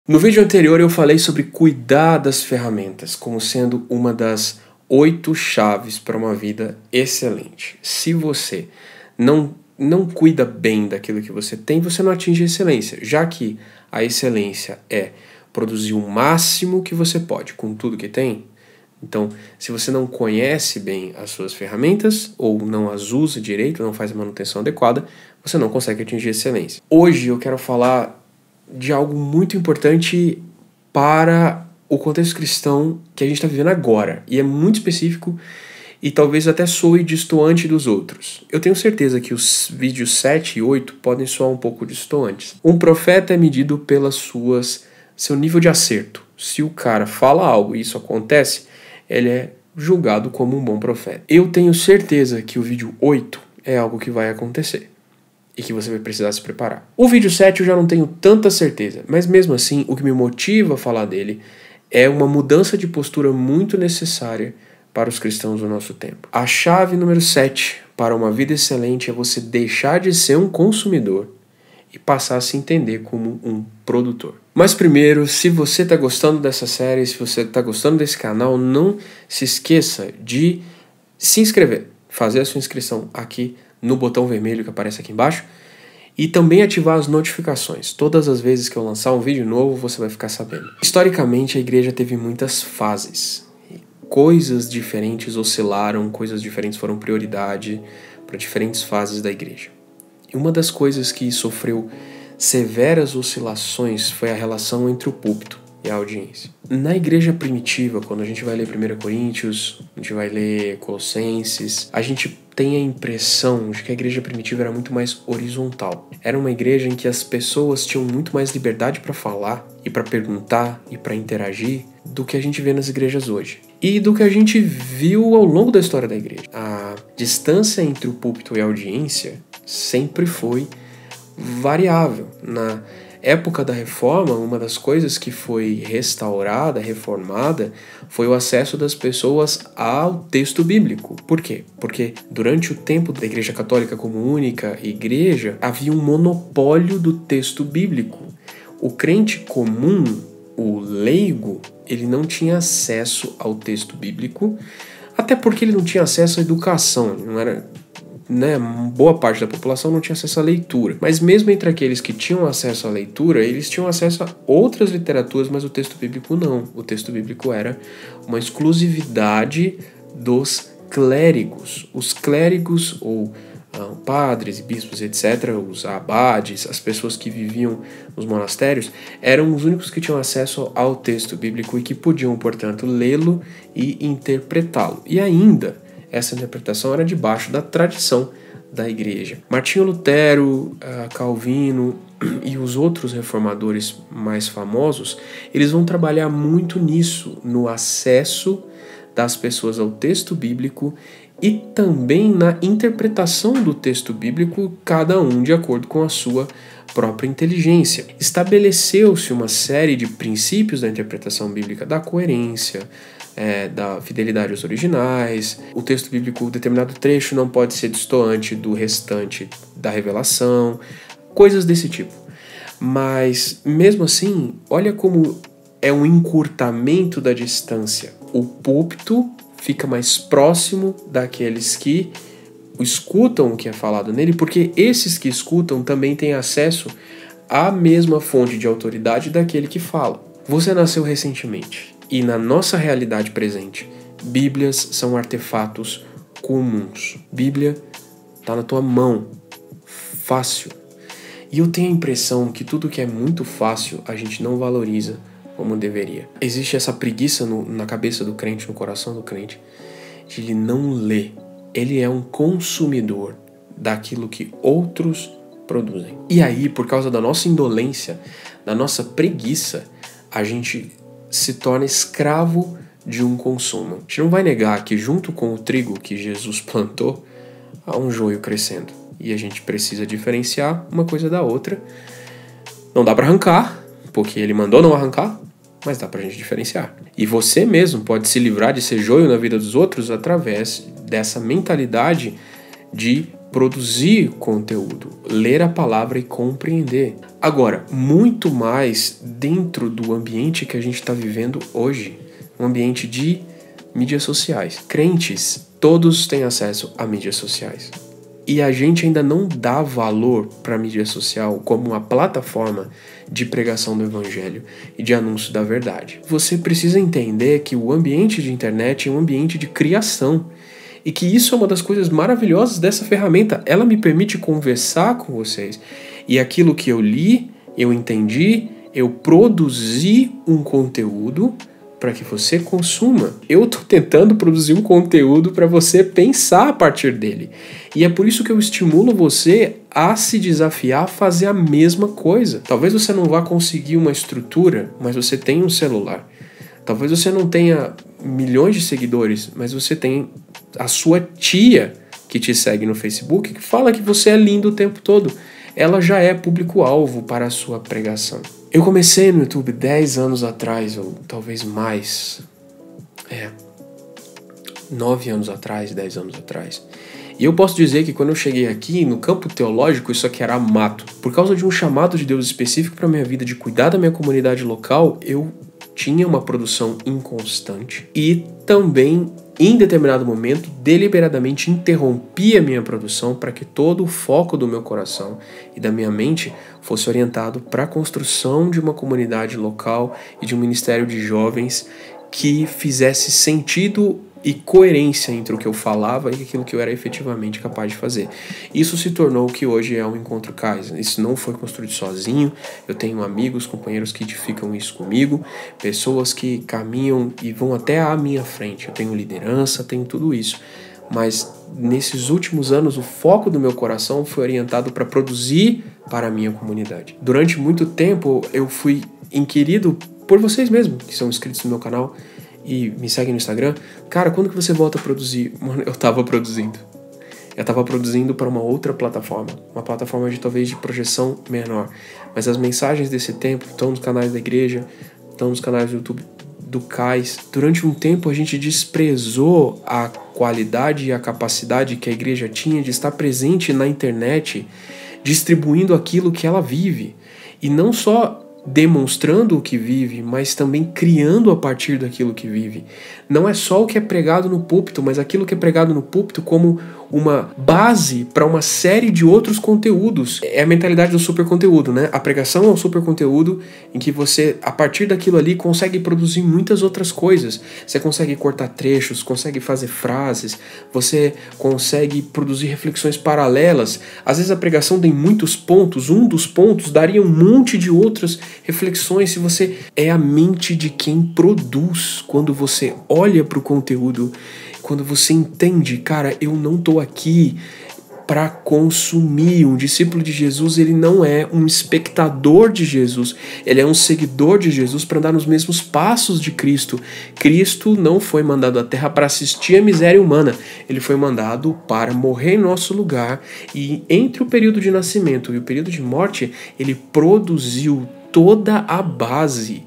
No vídeo anterior eu falei sobre cuidar das ferramentas como sendo uma das 8 chaves para uma vida excelente. Se você não cuida bem daquilo que você tem, você não atinge a excelência, já que a excelência é produzir o máximo que você pode com tudo que tem. Então, se você não conhece bem as suas ferramentas ou não as usa direito, não faz a manutenção adequada, você não consegue atingir a excelência. Hoje eu quero falar de algo muito importante para o contexto cristão que a gente está vivendo agora, e é muito específico e talvez até soe destoante dos outros. Eu tenho certeza que os vídeos 7 e 8 podem soar um pouco distoantes. Um profeta é medido pelas seu nível de acerto. Se o cara fala algo e isso acontece, ele é julgado como um bom profeta. Eu tenho certeza que o vídeo 8 é algo que vai acontecer e que você vai precisar se preparar. O vídeo 7 eu já não tenho tanta certeza, mas mesmo assim o que me motiva a falar dele é uma mudança de postura muito necessária para os cristãos do nosso tempo. A chave número 7 para uma vida excelente é você deixar de ser um consumidor e passar a se entender como um produtor. Mas primeiro, se você está gostando dessa série, se você está gostando desse canal, não se esqueça de se inscrever, fazer a sua inscrição aqui no botão vermelho que aparece aqui embaixo e também ativar as notificações. Todas as vezes que eu lançar um vídeo novo, você vai ficar sabendo. Historicamente, a igreja teve muitas fases. Coisas diferentes oscilaram, coisas diferentes foram prioridade para diferentes fases da igreja. E uma das coisas que sofreu severas oscilações foi a relação entre o púlpito e a audiência. Na igreja primitiva, quando a gente vai ler 1 Coríntios, a gente vai ler Colossenses, a gente tem a impressão de que a igreja primitiva era muito mais horizontal. Era uma igreja em que as pessoas tinham muito mais liberdade para falar e para perguntar e para interagir do que a gente vê nas igrejas hoje. E do que a gente viu ao longo da história da igreja. A distância entre o púlpito e a audiência sempre foi variável. Na época da Reforma, uma das coisas que foi restaurada, reformada, foi o acesso das pessoas ao texto bíblico. Por quê? Porque durante o tempo da Igreja Católica como única igreja, havia um monopólio do texto bíblico. O crente comum, o leigo, ele não tinha acesso ao texto bíblico, até porque ele não tinha acesso à educação, não era... boa parte da população não tinha acesso à leitura. Mas mesmo entre aqueles que tinham acesso à leitura, eles tinham acesso a outras literaturas, mas o texto bíblico não. O texto bíblico era uma exclusividade dos clérigos. Os clérigos, ou padres e bispos, etc., os abades, as pessoas que viviam nos monastérios, eram os únicos que tinham acesso ao texto bíblico e que podiam, portanto, lê-lo e interpretá-lo. E ainda, essa interpretação era debaixo da tradição da igreja. Martinho Lutero, Calvino e os outros reformadores mais famosos, eles vão trabalhar muito nisso, no acesso das pessoas ao texto bíblico e também na interpretação do texto bíblico, cada um de acordo com a sua própria inteligência. Estabeleceu-se uma série de princípios da interpretação bíblica, da coerência, da fidelidade aos originais. O texto bíblico, determinado trecho, não pode ser destoante do restante da revelação, coisas desse tipo. Mas, mesmo assim, olha como é um encurtamento da distância. O púlpito fica mais próximo daqueles que escutam o que é falado nele, porque esses que escutam também têm acesso à mesma fonte de autoridade daquele que fala. Você nasceu recentemente. E na nossa realidade presente, Bíblias são artefatos comuns. Bíblia está na tua mão, fácil. E eu tenho a impressão que tudo que é muito fácil a gente não valoriza como deveria. Existe essa preguiça na cabeça do crente, no coração do crente, de ele não ler. Ele é um consumidor daquilo que outros produzem. E aí, por causa da nossa indolência, da nossa preguiça, a gente se torna escravo de um consumo. A gente não vai negar que junto com o trigo que Jesus plantou, há um joio crescendo. E a gente precisa diferenciar uma coisa da outra. Não dá para arrancar, porque ele mandou não arrancar, mas dá pra gente diferenciar. E você mesmo pode se livrar de ser joio na vida dos outros através dessa mentalidade de produzir conteúdo, ler a palavra e compreender. Agora, muito mais dentro do ambiente que a gente está vivendo hoje, um ambiente de mídias sociais. Crentes, todos têm acesso a mídias sociais. E a gente ainda não dá valor para a mídia social como uma plataforma de pregação do evangelho e de anúncio da verdade. Você precisa entender que o ambiente de internet é um ambiente de criação e que isso é uma das coisas maravilhosas dessa ferramenta. Ela me permite conversar com vocês e aquilo que eu li, eu entendi, eu produzi um conteúdo para que você consuma. Eu estou tentando produzir um conteúdo para você pensar a partir dele. E é por isso que eu estimulo você a se desafiar a fazer a mesma coisa. Talvez você não vá conseguir uma estrutura, mas você tem um celular. Talvez você não tenha milhões de seguidores, mas você tem a sua tia que te segue no Facebook, que fala que você é lindo o tempo todo. Ela já é público-alvo para a sua pregação. Eu comecei no YouTube 10 anos atrás, ou talvez mais. 9 anos atrás, 10 anos atrás. E eu posso dizer que quando eu cheguei aqui, no campo teológico, isso aqui era mato. Por causa de um chamado de Deus específico para a minha vida, de cuidar da minha comunidade local, eu tinha uma produção inconstante e também, em determinado momento, deliberadamente interrompi a minha produção para que todo o foco do meu coração e da minha mente fosse orientado para a construção de uma comunidade local e de um ministério de jovens que fizesse sentido e coerência entre o que eu falava e aquilo que eu era efetivamente capaz de fazer. Isso se tornou o que hoje é o Encontro Kaizen. Isso não foi construído sozinho, eu tenho amigos, companheiros que edificam isso comigo, pessoas que caminham e vão até à minha frente. Eu tenho liderança, tenho tudo isso. Mas nesses últimos anos o foco do meu coração foi orientado para produzir para a minha comunidade. Durante muito tempo eu fui inquirido por vocês mesmos, que são inscritos no meu canal e me seguem no Instagram. Cara, quando que você volta a produzir? Mano, eu tava produzindo. Eu tava produzindo para uma outra plataforma. Uma plataforma de talvez de projeção menor. Mas as mensagens desse tempo estão nos canais da igreja, estão nos canais do YouTube do CAIS. Durante um tempo a gente desprezou a qualidade e a capacidade que a igreja tinha de estar presente na internet, distribuindo aquilo que ela vive. E não só demonstrando o que vive, mas também criando a partir daquilo que vive. Não é só o que é pregado no púlpito, mas aquilo que é pregado no púlpito como uma base para uma série de outros conteúdos. É a mentalidade do super conteúdo, né? A pregação é um super conteúdo em que você, a partir daquilo ali, consegue produzir muitas outras coisas. Você consegue cortar trechos, consegue fazer frases, você consegue produzir reflexões paralelas. Às vezes a pregação tem muitos pontos, um dos pontos daria um monte de outras reflexões se você é a mente de quem produz. Quando você olha para o conteúdo, quando você entende, cara, eu não estou aqui para consumir. Um discípulo de Jesus, ele não é um espectador de Jesus, ele é um seguidor de Jesus para andar nos mesmos passos de Cristo. Cristo não foi mandado à terra para assistir a miséria humana, ele foi mandado para morrer em nosso lugar, e entre o período de nascimento e o período de morte, ele produziu toda a base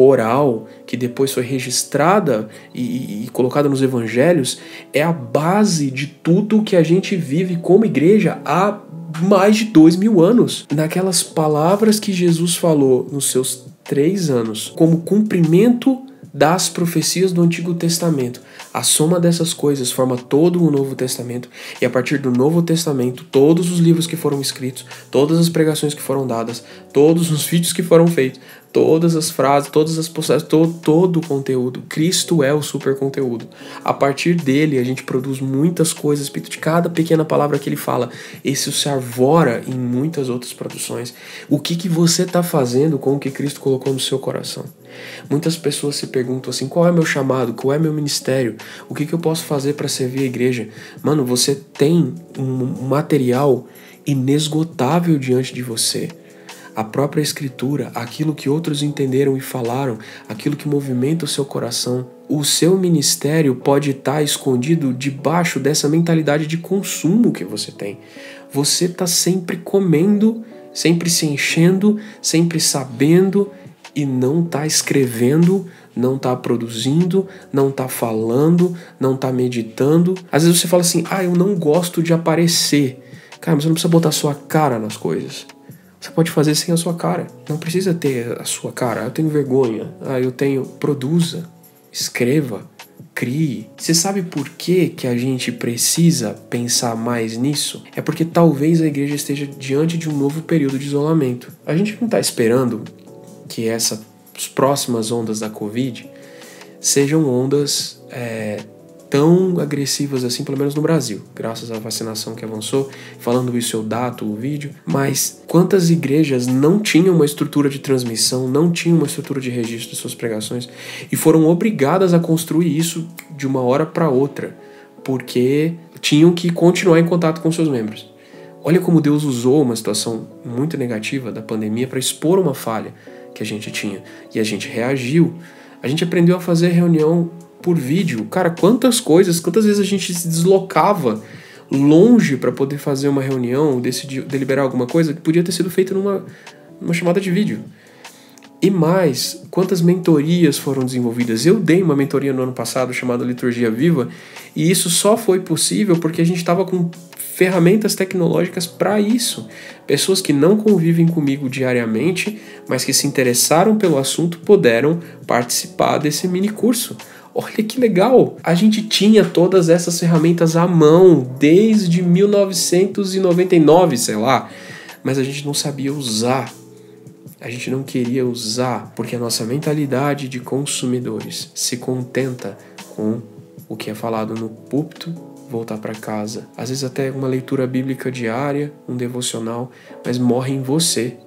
oral, que depois foi registrada e colocada nos evangelhos, é a base de tudo que a gente vive como igreja há mais de 2000 anos. Naquelas palavras que Jesus falou nos seus 3 anos, como cumprimento das profecias do Antigo Testamento. A soma dessas coisas forma todo o Novo Testamento, e a partir do Novo Testamento, todos os livros que foram escritos, todas as pregações que foram dadas, todos os vídeos que foram feitos, todas as frases, todas as postagens, todo o conteúdo. Cristo é o super conteúdo. A partir dele, a gente produz muitas coisas, de cada pequena palavra que ele fala. Esse se arvora em muitas outras produções. O que você está fazendo com o que Cristo colocou no seu coração? Muitas pessoas se perguntam assim, qual é meu chamado, qual é meu ministério, o que eu posso fazer para servir a igreja? Mano, você tem um material inesgotável diante de você. A própria Escritura, aquilo que outros entenderam e falaram, aquilo que movimenta o seu coração. O seu ministério pode estar escondido debaixo dessa mentalidade de consumo que você tem. Você está sempre comendo, sempre se enchendo, sempre sabendo, e não está escrevendo, não está produzindo, não está falando, não está meditando. Às vezes você fala assim, eu não gosto de aparecer. Cara, mas você não precisa botar a sua cara nas coisas. Você pode fazer sem a sua cara. Não precisa ter a sua cara. Eu tenho vergonha. Produza, escreva, crie. Você sabe por que a gente precisa pensar mais nisso? É porque talvez a igreja esteja diante de um novo período de isolamento. A gente não está esperando que as próximas ondas da Covid sejam ondas tão agressivas assim, pelo menos no Brasil, graças à vacinação que avançou. Falando isso eu dato o vídeo, mas quantas igrejas não tinham uma estrutura de transmissão, não tinham uma estrutura de registro de suas pregações e foram obrigadas a construir isso de uma hora para outra, porque tinham que continuar em contato com seus membros. Olha como Deus usou uma situação muito negativa da pandemia para expor uma falha que a gente tinha, e a gente reagiu. A gente aprendeu a fazer reunião por vídeo. Cara, quantas vezes a gente se deslocava longe para poder fazer uma reunião, decidir, deliberar alguma coisa que podia ter sido feita numa chamada de vídeo. E mais, quantas mentorias foram desenvolvidas. Eu dei uma mentoria no ano passado chamada Liturgia Viva, e isso só foi possível porque a gente estava com ferramentas tecnológicas para isso. Pessoas que não convivem comigo diariamente, mas que se interessaram pelo assunto, puderam participar desse mini curso. Olha que legal! A gente tinha todas essas ferramentas à mão desde 1999, sei lá, mas a gente não sabia usar. A gente não queria usar, porque a nossa mentalidade de consumidores se contenta com o que é falado no púlpito, voltar para casa. Às vezes até uma leitura bíblica diária, um devocional, mas morre em você.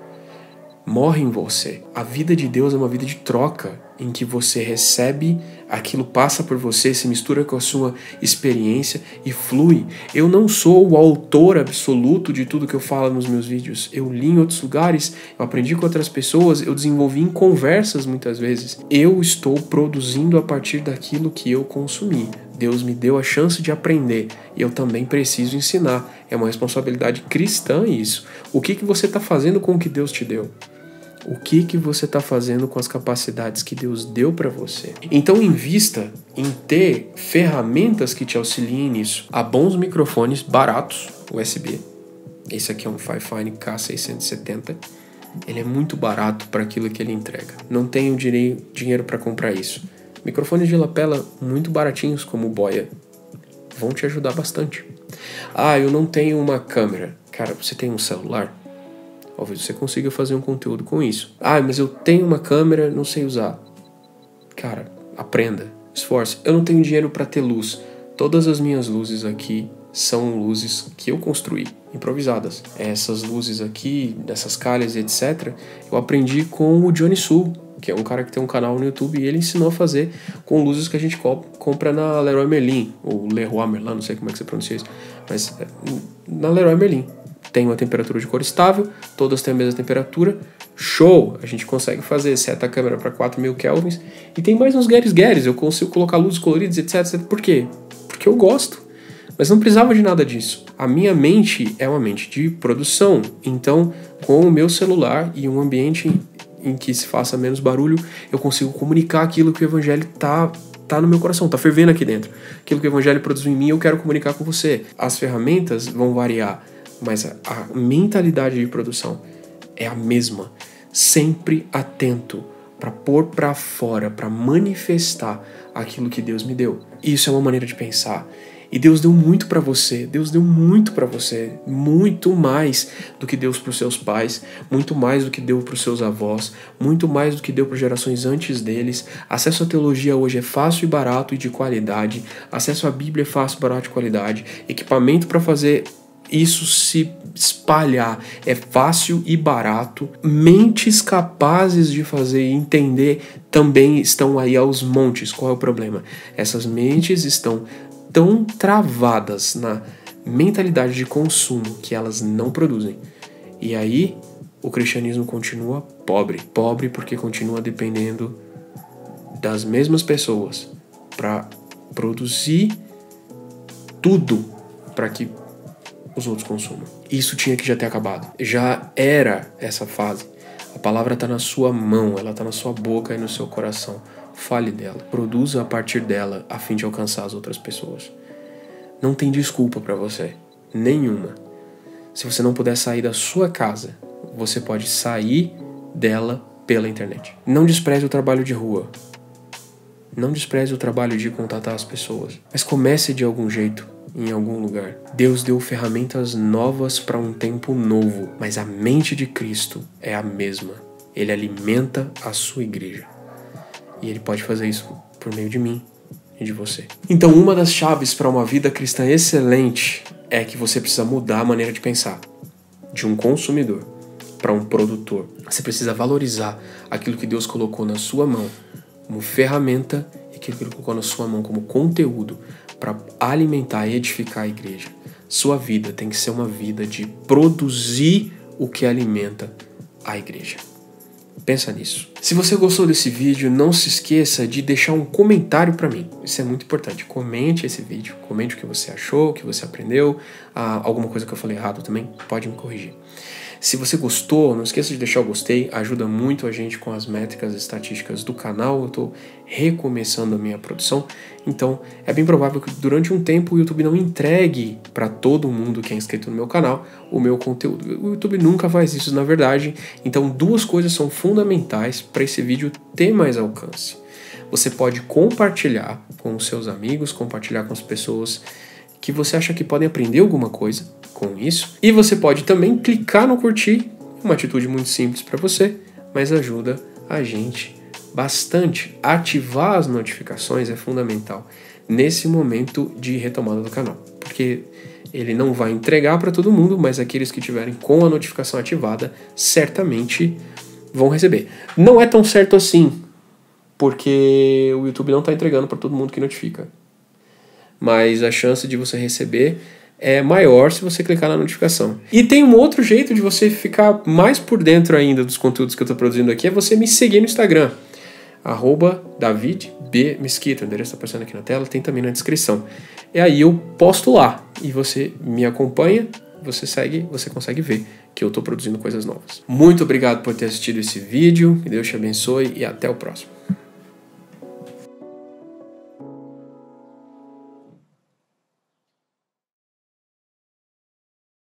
Morre em você. A vida de Deus é uma vida de troca, em que você recebe, aquilo passa por você, se mistura com a sua experiência e flui. Eu não sou o autor absoluto de tudo que eu falo nos meus vídeos. Eu li em outros lugares, eu aprendi com outras pessoas, eu desenvolvi em conversas muitas vezes. Eu estou produzindo a partir daquilo que eu consumi. Deus me deu a chance de aprender e eu também preciso ensinar. É uma responsabilidade cristã isso. O que você está fazendo com o que Deus te deu? O que você está fazendo com as capacidades que Deus deu para você? Então invista em ter ferramentas que te auxiliem nisso. Há bons microfones baratos, USB. Esse aqui é um Fifine K670. Ele é muito barato para aquilo que ele entrega. Não tenho dinheiro para comprar isso. Microfones de lapela muito baratinhos, como o Boya, vão te ajudar bastante. Eu não tenho uma câmera. Cara, você tem um celular? Talvez você consiga fazer um conteúdo com isso. Mas eu tenho uma câmera, não sei usar. Cara, aprenda, esforce. Eu não tenho dinheiro para ter luz. Todas as minhas luzes aqui são luzes que eu construí, improvisadas. Essas luzes aqui, dessas calhas, etc., eu aprendi com o Johnny Sul, que é um cara que tem um canal no YouTube, e ele ensinou a fazer com luzes que a gente compra na Leroy Merlin, ou Leroy Merlin, não sei como é que você pronuncia isso, mas na Leroy Merlin. Tem uma temperatura de cor estável, todas têm a mesma temperatura, show! A gente consegue fazer, seta a câmera para 4000 kelvins, e tem mais uns gueres, eu consigo colocar luzes coloridas, etc. Por quê? Porque eu gosto, mas não precisava de nada disso. A minha mente é uma mente de produção, então com o meu celular e um ambiente em que se faça menos barulho, eu consigo comunicar aquilo que o evangelho tá no meu coração, tá fervendo aqui dentro. Aquilo que o evangelho produziu em mim, eu quero comunicar com você. As ferramentas vão variar, mas a mentalidade de produção é a mesma. Sempre atento para pôr para fora, para manifestar aquilo que Deus me deu. Isso é uma maneira de pensar. E Deus deu muito para você. Deus deu muito para você. Muito mais do que deu para os seus pais. Muito mais do que deu para os seus avós. Muito mais do que deu para gerações antes deles. Acesso à teologia hoje é fácil e barato e de qualidade. Acesso à Bíblia é fácil, barato e de qualidade. Equipamento para fazer isso se espalhar é fácil e barato. Mentes capazes de fazer e entender também estão aí aos montes. Qual é o problema? Essas mentes estão tão travadas na mentalidade de consumo que elas não produzem. E aí o cristianismo continua pobre. Pobre porque continua dependendo das mesmas pessoas para produzir tudo para que os outros consumam. Isso tinha que já ter acabado. Já era essa fase. A palavra está na sua mão, ela está na sua boca e no seu coração. Fale dela, produza a partir dela a fim de alcançar as outras pessoas. Não tem desculpa para você, nenhuma. Se você não puder sair da sua casa, você pode sair dela pela internet. Não despreze o trabalho de rua. Não despreze o trabalho de contatar as pessoas. Mas comece de algum jeito, em algum lugar. Deus deu ferramentas novas para um tempo novo, mas a mente de Cristo é a mesma. Ele alimenta a sua igreja. E Ele pode fazer isso por meio de mim e de você. Então, uma das chaves para uma vida cristã excelente é que você precisa mudar a maneira de pensar. De um consumidor para um produtor. Você precisa valorizar aquilo que Deus colocou na sua mão como ferramenta e aquilo que Ele colocou na sua mão como conteúdo para alimentar e edificar a igreja. Sua vida tem que ser uma vida de produzir o que alimenta a igreja. Pensa nisso. Se você gostou desse vídeo, não se esqueça de deixar um comentário para mim. Isso é muito importante. Comente esse vídeo. Comente o que você achou, o que você aprendeu. Alguma coisa que eu falei errado também, pode me corrigir. Se você gostou, não esqueça de deixar o gostei. Ajuda muito a gente com as métricas estatísticas do canal. Eu estou recomeçando a minha produção. Então, é bem provável que durante um tempo o YouTube não entregue para todo mundo que é inscrito no meu canal o meu conteúdo. O YouTube nunca faz isso, na verdade. Então, duas coisas são fundamentais para esse vídeo ter mais alcance. Você pode compartilhar com os seus amigos, compartilhar com as pessoas que você acha que podem aprender alguma coisa com isso. E você pode também clicar no curtir, uma atitude muito simples para você, mas ajuda a gente bastante. Ativar as notificações é fundamental nesse momento de retomada do canal, porque ele não vai entregar para todo mundo, mas aqueles que tiverem com a notificação ativada certamente vão receber. Não é tão certo assim, porque o YouTube não está entregando para todo mundo que notifica. Mas a chance de você receber é maior se você clicar na notificação. E tem um outro jeito de você ficar mais por dentro ainda dos conteúdos que eu estou produzindo aqui, é você me seguir no Instagram, @DavidBMesquita, o endereço está aparecendo aqui na tela, tem também na descrição. E aí eu posto lá, e você me acompanha, você segue, você consegue ver que eu estou produzindo coisas novas. Muito obrigado por ter assistido esse vídeo, que Deus te abençoe e até o próximo.